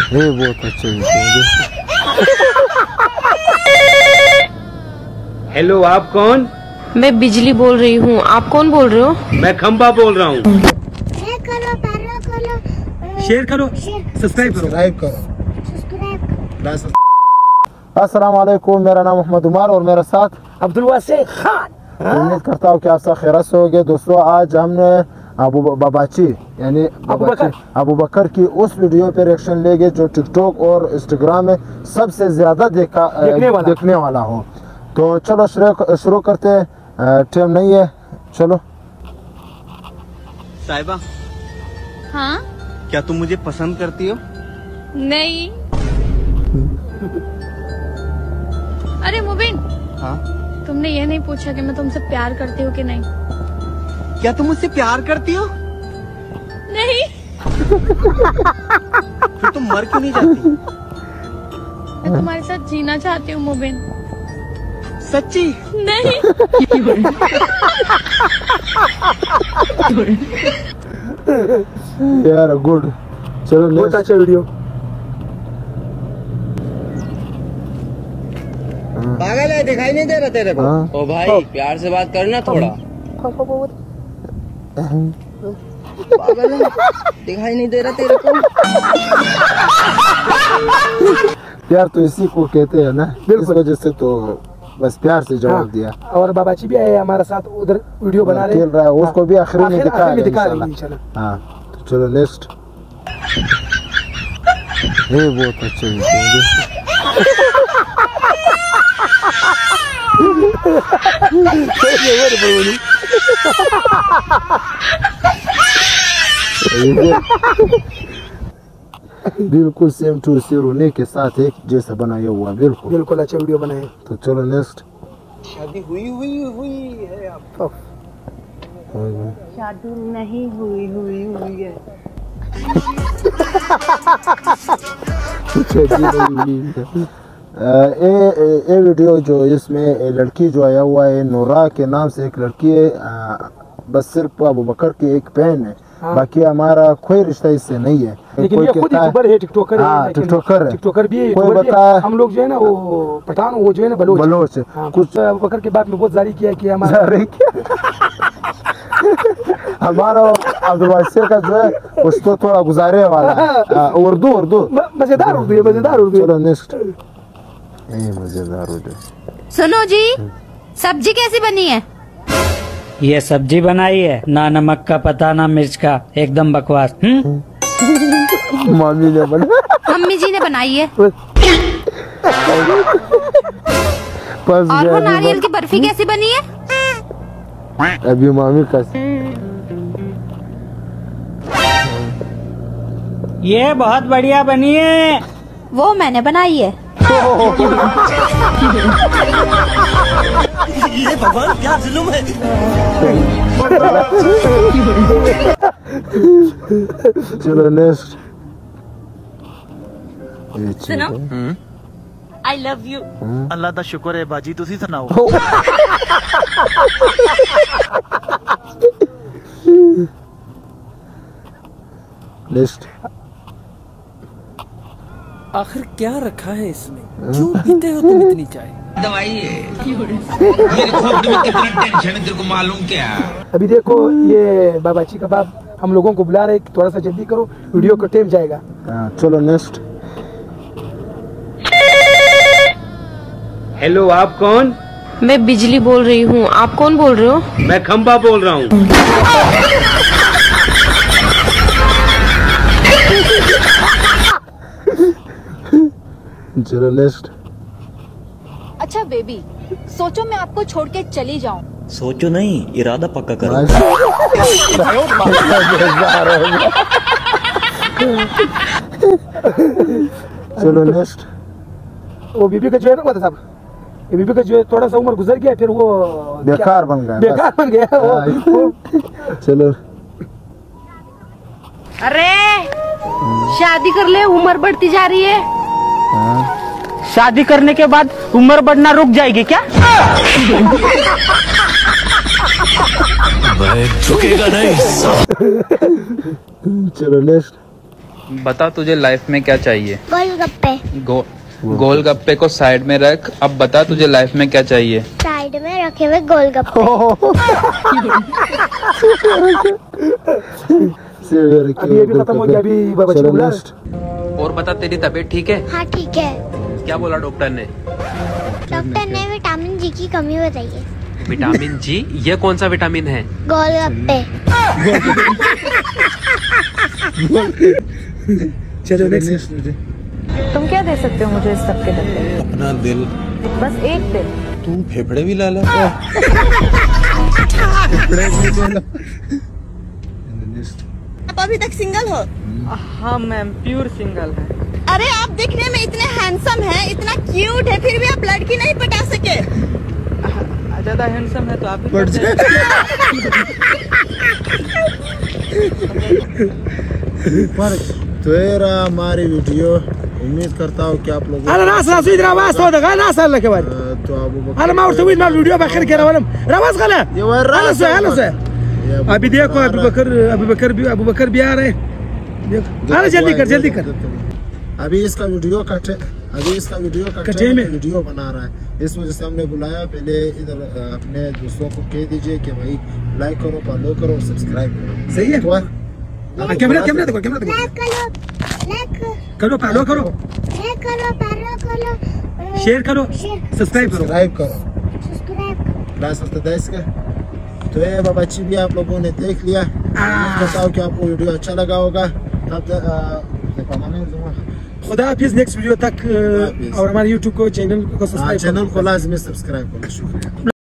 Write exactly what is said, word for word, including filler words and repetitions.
ये बहुत अच्छा वीडियो। हेलो, आप कौन? मैं बिजली बोल रही हूँ। आप कौन बोल रहे हो? मैं खंबा बोल रहा हूँ। शेयर करो, सब्सक्राइब करो, सब्सक्राइब करो। अस्सलाम वालेकुम, मेरा नाम मोहम्मद उमर और मेरे साथ अब्दुल वासे खान। उम्मीद करता हूँ कि आप सब खैरियत से होंगे। दोस्तों, आज हमने अबू बाबाची यानी अबू बकर अबू बकर की उस वीडियो पे रिएक्शन लेंगे जो टिकटॉक और इंस्टाग्राम में सबसे ज्यादा देखा देखने वाला, देखने वाला हो। तो चलो शुरू करते हैं, टाइम नहीं है, चलो। साहिबा, हाँ? क्या तुम मुझे पसंद करती हो? नहीं। अरे मुबिन, हाँ? तुमने ये नहीं पूछा कि मैं तुमसे प्यार करती हूँ कि नहीं? क्या तुम मुझसे प्यार करती हो? नहीं। फिर तुम मर क्यों नहीं जाती? मैं तुम्हारे साथ जीना चाहती हूँ मुबिन। सच्ची? नहीं। यार गुड, चलो बहुत अच्छा वीडियो। पागल है, दिखाई नहीं दे रहा तेरे को? हाँ? ओ भाई, प्यार से बात करना थोड़ा। पागल है, दिखाई नहीं दे रहा तेरे को? प्यार तो इसी को कहते हैं ना, इस वजह से तो बस प्यार से जवाब हाँ। दिया। और बाबाजी भी आए हमारे साथ, उधर वीडियो बना रहे खेल रहा है, उसको भी आखिरी में दिखा दिखा इंशाल्लाह। हाँ, तो चलो नेक्स्ट। ये बहुत अच्छा वीडियो। बिल्कुल सेम टू सेम रोने के साथ एक जैसा बनाया हुआ। बिल्कुल बिल्कुल अच्छा वीडियो बनाए। तो चलो नेक्स्ट। शादी हुई हुई हुई है आपको? शादी नहीं हुई हुई हुई है। ये वीडियो जो इसमें लड़की जो आया हुआ है, नूरा के नाम से एक लड़की है, बस सिर्फ अबू बकर की एक बहन है। हाँ। बाकी हमारा कोई रिश्ता इससे नहीं है। लेकिन कोई ये खुद यूट्यूबर है, टिकटॉकर है, टिकटॉकर है, टिकटॉकर भी है। कोई बता, हम लोग जो है ना वो पठान, वो जो है ना बलोच बलोच है। हाँ, कुछ अबू बकर के बाप में बहुत जारी किया कि हमारा हमारा अब्दुल वासिर का जो है उसको थोड़ा गुजारे वाला उर्दू उर्दू मजेदार उर्दू है, मजेदार उर्दू। चलो नेक्स्ट। ये मजेदार उर्दू। सुनो जी, सब्जी कैसी बनी है? ये सब्जी बनाई है, ना नमक का पता ना मिर्च का, एकदम बकवास। मम्मी ने बना मम्मी जी ने बनाई है। और वो नारियल की बर्फी कैसी बनी है? अभी मामी का ये बहुत बढ़िया बनी है। वो मैंने बनाई है। ये भगवान क्या जुल्म है। चलो नेक्स्ट। सुनो, आई लव यू। अल्लाह दा शुक्र है बाजी, तुसी सुनाओ। नेक्स्ट। आखिर क्या रखा है इसमें? क्यों पीते हो तुम इतनी चाय? दवाई है। मेरे खोपड़ी में कितना टेंशन है तेरे को मालूम क्या? अभी देखो ये बाबाची का बाप हम लोगों को बुला रहे, थोड़ा सा जल्दी करो, वीडियो का टाइम जाएगा। चलो नेक्स्ट। हेलो, आप कौन? मैं बिजली बोल रही हूँ। आप कौन बोल रहे हो? मैं खंबा बोल रहा हूँ। चलो नेक्स्ट। अच्छा बेबी, सोचो मैं आपको छोड़ के चली जाऊं। सोचो नहीं, इरादा पक्का करो। चलो नेक्स्ट। वो बीबी का जो है ना साहब, ये बीबी का जो है थोड़ा सा उम्र गुजर गया, फिर वो बेकार बन गया, बेकार बन गया वो। चलो। अरे शादी कर ले, उम्र बढ़ती जा रही है। शादी करने के बाद उम्र बढ़ना रुक जाएगी क्या? झुकेगा नहीं। चलो नेक्स्ट। बता तुझे लाइफ में क्या चाहिए? गोलगप्पे। गो गोलगप्पे को साइड में रख, अब बता तुझे लाइफ में क्या चाहिए? साइड में रखे हुए गोलगप्पे। अभी ये भी खत्म हो गया, अभी बाबा जी बुला रहे। और बता तेरी तबीयत ठीक है? हाँ ठीक है। क्या बोला डॉक्टर ने? डॉक्टर ने विटामिन जी की कमी बताई है। Vitamin G? ये कौन सा विटामिन है? गोलगप्पे। चलो नेक्स्ट। तुम क्या दे सकते हो मुझे इस सब के बदले? अपना दिल। बस एक दिन। तू फेफड़े भी ला ला। आप अभी तक सिंगल हो? हाँ मैम, प्योर सिंगल है। अरे आप दिखने में इतने हैंडसम हैं, इतना क्यूट है, फिर भी आप लड़की नहीं पटा सके। ज्यादा हैंडसम है तो आप भी तो ये हमारी वीडियो, उम्मीद करता हूँ कि आप लोग अरे ना सास इधर आवाज तो दगा ना साल के बाद तो अबू अरे मैं उठो ना वीडियो बखर के रवालम रवाज गला ये वर से हेलो से अभी देखो अबू बकर अबू बकर भी अबू बकर भी आ रहे देखो। अरे जल्दी कर जल्दी कर। अभी इसका वीडियो कटे अभी इसका वीडियो कटे में वीडियो बना रहा है, इस वजह से हमने बुलाया। पहले इधर अपने दोस्तों को कह दीजिए कि भाई लाइक करो, फॉलो करो, सब्सक्राइब करो। सही है। कैमरा कैमरा देखो, कैमरा देखो। करो फॉलो करो, लाइक करो, फॉलो करो, शेयर करो, सब्सक्राइब करो, सब्सक्राइब करो, सब्सक्राइब क्लास का। तो ये बाबाची भी आप लोगों ने देख लिया। बताओ कि आपको वीडियो अच्छा लगा होगा। खुदा हाफिज। नेक्स्ट वीडियो तक और हमारे यूट्यूब को चैनल को सब्सक्राइब चैनल को लाजमी सब्सक्राइब करो। शुक्रिया।